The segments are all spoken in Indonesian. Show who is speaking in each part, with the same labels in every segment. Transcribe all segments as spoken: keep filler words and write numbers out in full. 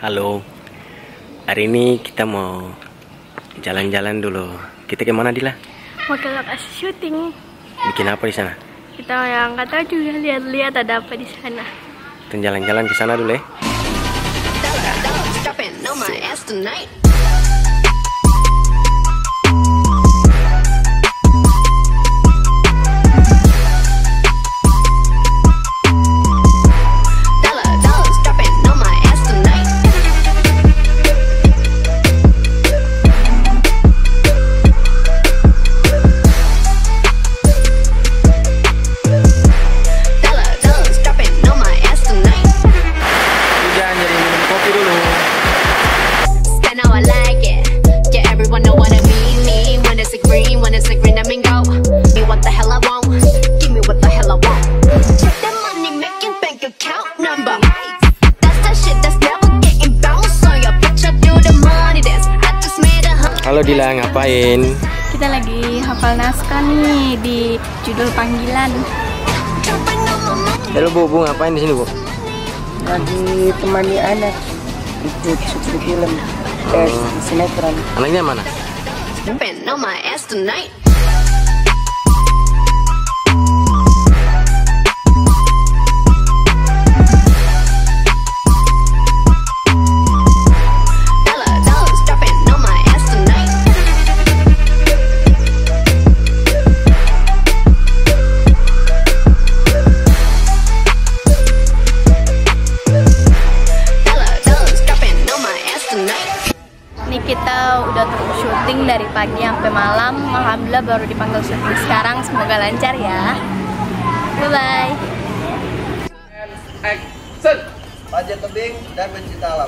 Speaker 1: Halo, hari ini kita mau jalan-jalan dulu. Kita kemana, Dila?
Speaker 2: Mau ke lokasi syuting.
Speaker 1: Bikin apa di sana?
Speaker 2: Kita yang nggak tahu juga, lihat-lihat ada apa di sana.
Speaker 1: Kita jalan-jalan ke sana dulu ya. Halo Dila, ngapain?
Speaker 2: Kita lagi hafal naskah nih di judul panggilan.
Speaker 1: Halo Bu, Bu ngapain di sini Bu?
Speaker 3: Lagi temani anak ikut syuting film, eh, sinetron.
Speaker 1: Anaknya mana?
Speaker 2: Ini kita udah terus syuting dari pagi sampai malam. Alhamdulillah baru dipanggil syuting sekarang. Semoga lancar ya. Bye bye.
Speaker 4: Action. Panjat tebing dan pencinta alam.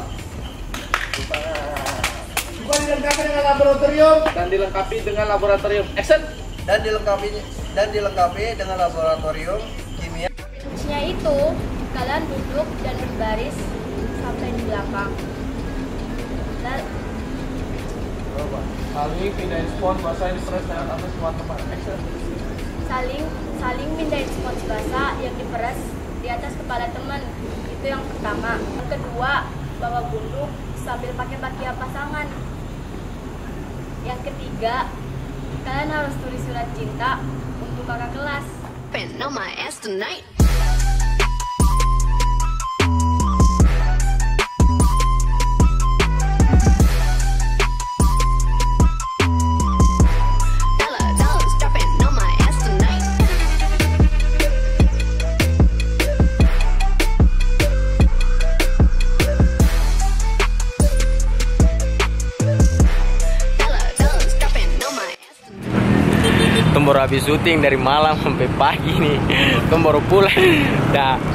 Speaker 4: Juga dilengkapi dengan laboratorium dan dilengkapi dengan laboratorium. Action. Dan dilengkapi dan dilengkapi dengan laboratorium kimia.
Speaker 2: Fungsinya itu kalian duduk dan berbaris sampai di belakang.
Speaker 4: Saling pindahin spons basah yang stres dengan atas semua tempat. Action.
Speaker 2: Saling saling pindahin spons basah yang diperas di atas kepala teman. Itu yang pertama. Yang kedua, bawa gundu sambil pakai pakaian pasangan. Yang ketiga, kalian harus tulis surat cinta untuk kakak kelas.
Speaker 1: Tom baru habis syuting dari malam sampai pagi nih. Tom baru pulang. Dah.